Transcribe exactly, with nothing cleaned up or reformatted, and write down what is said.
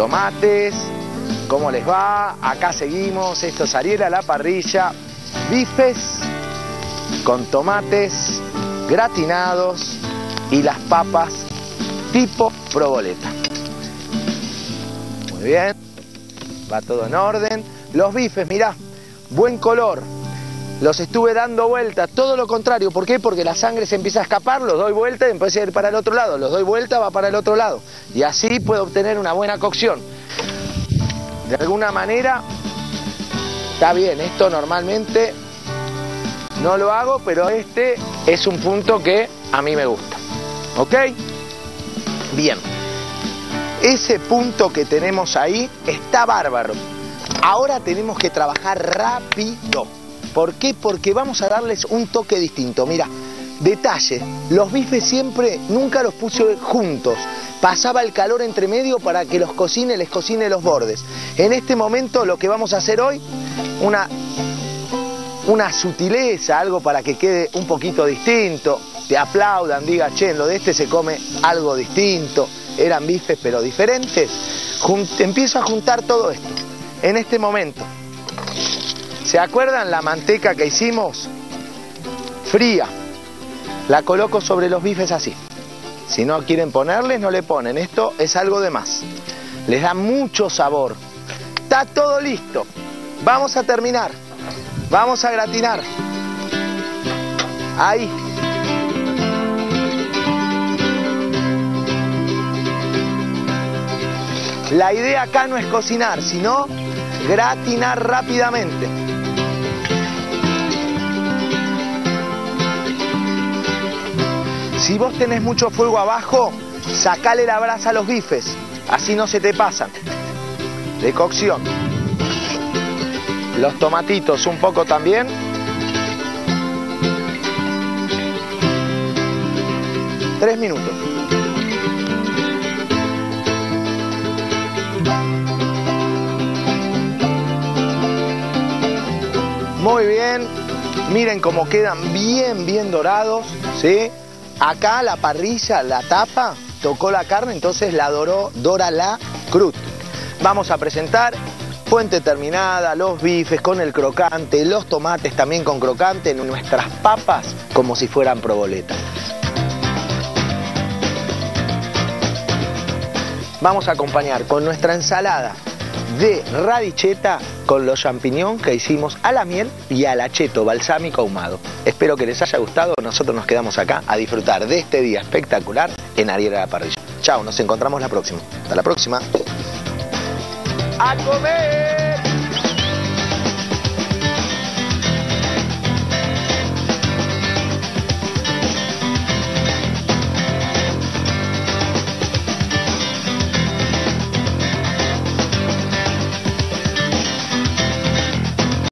tomates. ¿Cómo les va? Acá seguimos. Esto es Ariel a la parrilla. Bifes con tomates gratinados y las papas tipo provoleta. Muy bien. Va todo en orden. Los bifes, mirá, buen color. Los estuve dando vuelta, todo lo contrario. ¿Por qué? Porque la sangre se empieza a escapar, los doy vuelta y empieza a ir para el otro lado. Los doy vuelta, va para el otro lado. Y así puedo obtener una buena cocción. De alguna manera, está bien, esto normalmente no lo hago, pero este es un punto que a mí me gusta. ¿Ok? Bien. Ese punto que tenemos ahí está bárbaro. Ahora tenemos que trabajar rápido. ¿Por qué? Porque vamos a darles un toque distinto. Mira, detalle, los bifes siempre, nunca los puse juntos. Pasaba el calor entre medio para que los cocine, les cocine los bordes. En este momento lo que vamos a hacer hoy, una, una sutileza, algo para que quede un poquito distinto. Te aplaudan, diga, che, en lo de este se come algo distinto. Eran bifes pero diferentes. Jun- empiezo a juntar todo esto en este momento. ¿Se acuerdan la manteca que hicimos? Fría. La coloco sobre los bifes así. Si no quieren ponerles, no le ponen. Esto es algo de más. Les da mucho sabor. Está todo listo. Vamos a terminar. Vamos a gratinar. Ahí. La idea acá no es cocinar, sino gratinar rápidamente. Si vos tenés mucho fuego abajo, sacale la brasa a los bifes, así no se te pasan. De cocción. Los tomatitos un poco también. Tres minutos. Muy bien. Miren cómo quedan bien, bien dorados, ¿sí? Acá la parrilla, la tapa, tocó la carne, entonces la doró, dora la crud. Vamos a presentar fuente terminada, los bifes con el crocante, los tomates también con crocante, nuestras papas como si fueran proboleta. Vamos a acompañar con nuestra ensalada de radicheta con los champiñones que hicimos a la miel y al acheto balsámico ahumado. Espero que les haya gustado. Nosotros nos quedamos acá a disfrutar de este día espectacular en Ariel a la parrilla. Chao, nos encontramos la próxima. Hasta la próxima. ¡A comer!